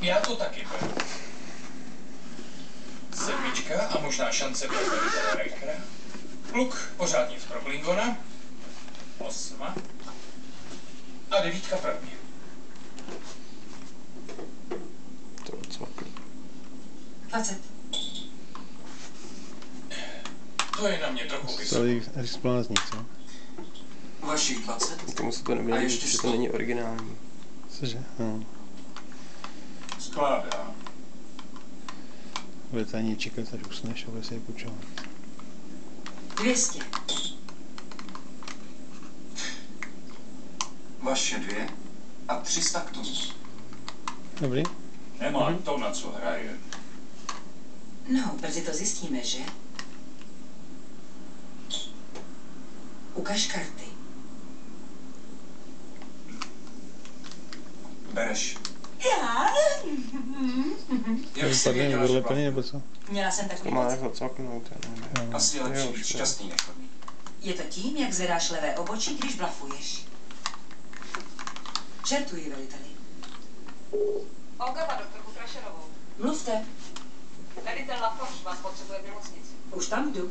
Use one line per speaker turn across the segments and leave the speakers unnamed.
Já to taky beru. 7 a možná šance pro velitele Rikera. Kluk pořád nic pro Klingona. 8 a 9 pro mě.
To je cvaklý.
20.
To je na mě trochu vysoko.
Celý explázní, co?
Vašich 20.
Tomu se to nemělo říct, že to není originální.
Cože? No.
Skládá.
Budete ani čekat, až usneš a bude si je půjčovat.
200.
Vaše 2 a 300 k tomu.
Dobrý?
Nemá to, na co hraje.
No, brzy to zjistíme, že? Ukaž karty.
Bereš.
Já?
Jak jsi
Padne,
věděla,
bude
že
plný, nebo co?
Měla jsem
To
takový
má
pocit.
jako cvaknout, já nevím.
asi je
Jo,
lepší
už
být
ne.
šťastný než chodný.
Je to tím, jak zvedáš levé obočí, když blafuješ. Žertuji, veliteli.
Olga má doktorku Krašerovou.
Mluvte.
Velitel Laforge vás potřebuje v nemocnici.
Už tam jdu.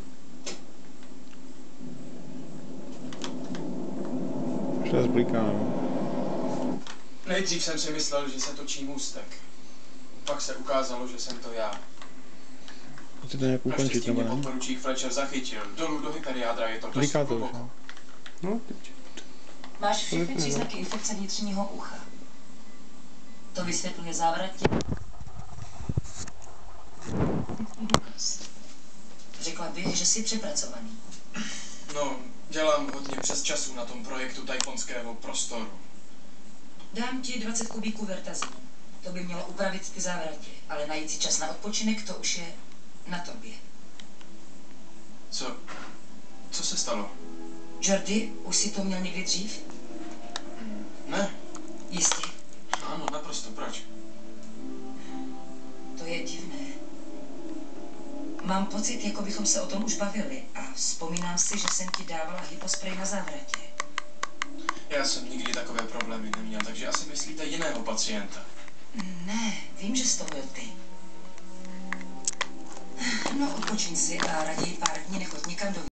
Už nás blikáme.
Nejdřív jsem si myslel, že se točí můstek. Pak se ukázalo, že jsem to já.
Chci to nějak ukončit,
Naštěstí
nebo
mě
ne?
podporučík Fletcher zachytil. Dolů do hyperjádra je to dost
Bliká to už,
hluboko.
no.
No, teď.
Máš všechny příznaky infekce vnitřního ucha. To vysvětluje závratě. Řekla bych, že jsi přepracovaný.
No, dělám hodně přes času na tom projektu tajfonského prostoru.
Dám ti 20 kubíků vertazinu. To by mělo upravit ty závratě, ale najít si čas na odpočinek, to už je na tobě.
Co se stalo?
Jordi, už si to měl někdy dřív?
Ne.
Jistě.
Ano, naprosto, proč?
To je divné. Mám pocit, jako bychom se o tom už bavili a vzpomínám si, že jsem ti dávala hypospray na závratě.
Já jsem nikdy takové problémy neměl, takže asi myslíte jiného pacienta.
Ne, vím, že jsi to byl ty. No, odpočiň si a raději pár dní nechoď nikam do